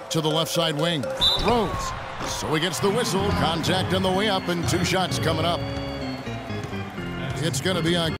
to the left side wing. Throws. So he gets the whistle. Contact on the way up and 2 shots coming up. It's going to be on